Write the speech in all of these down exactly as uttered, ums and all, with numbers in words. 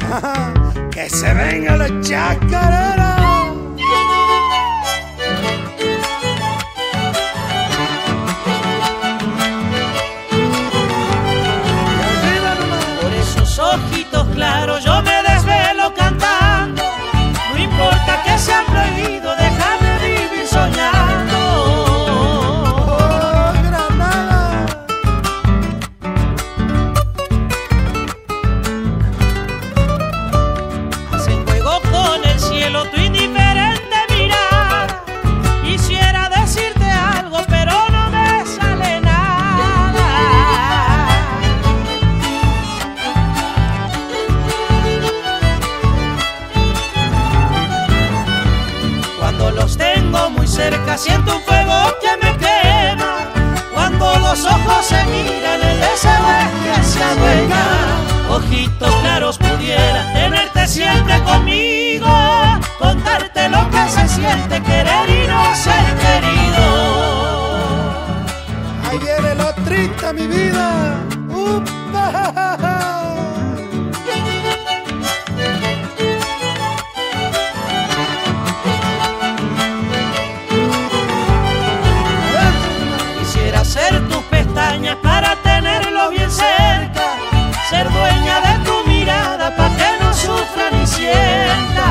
Que se vengan los chacareros. Por esos ojitos claros yo me desvelo cantando. No importa que sea prohibido, déjame vivir soñando. Oh, Granada. Hacen juego con el cielo tu indiferente mirada. Quisiera decirte algo, pero no me sale nada. Cuando los tengo muy cerca siento un fuego que me quema. Cuando los ojos se miran el deseo es que se adueña. Ojitos claros pudiera tenerte siempre conmigo, contarte lo que se siente querer y no ser querido. Ahí viene lo triste, mi vida. ¡Upa! Quisiera ser tus pestañas para tenerlo bien cerca, ser dueña de tu mirada para que no sufra ni sienta.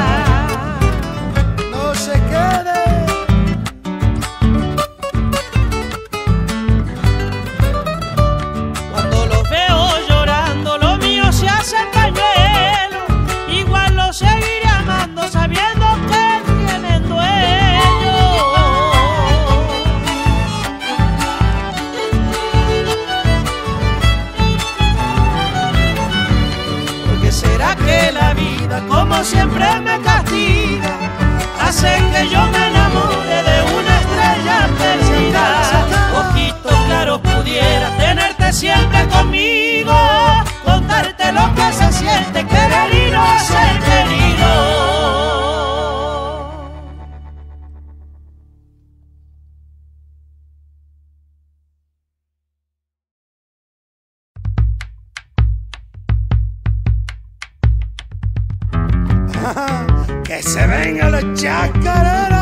No se quede. Cuando los veo llorando, lo mío se hace pañuelo. Igual lo seguiré amando sabiendo que tienen dueño. Porque será que la vida, como siempre me castiga, hace que yo me enamore de una estrella perdida. Ojitos claros pudiera tenerte siempre conmigo, contarte lo que se siente querer y no ser querido. Que se vengan los chacareros.